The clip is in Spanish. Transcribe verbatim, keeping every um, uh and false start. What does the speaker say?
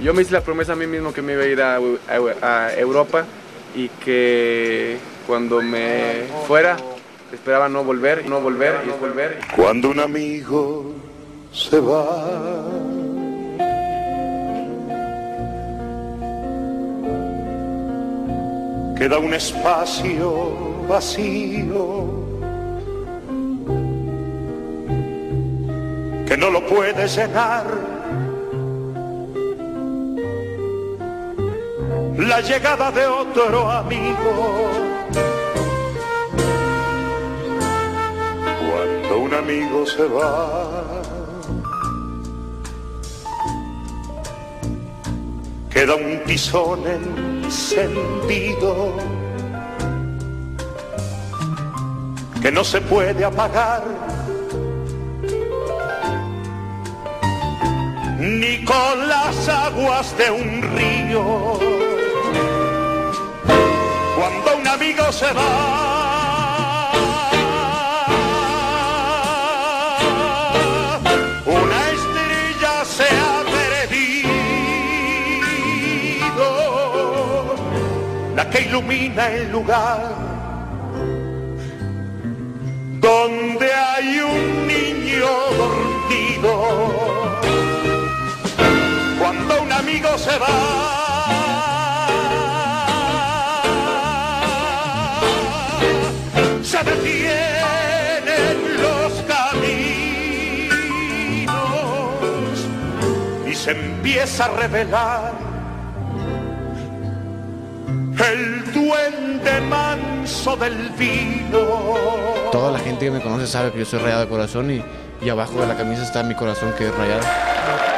Yo me hice la promesa a mí mismo que me iba a ir a, a, a Europa y que cuando me fuera esperaba no volver, no volver y volver. Cuando un amigo se va, queda un espacio vacío que no lo puede llenar la llegada de otro amigo. Cuando un amigo se va, queda un tizón encendido que no se puede apagar ni con las aguas de un río. Cuando un amigo se va, una estrella se ha perdido, la que ilumina el lugar donde hay un niño dormido. Cuando un amigo se va, se detienen los caminos y se empieza a revelar el duende manso del vino. Toda la gente que me conoce sabe que yo soy rayado de corazón y, y abajo de la camisa está mi corazón que es rayado.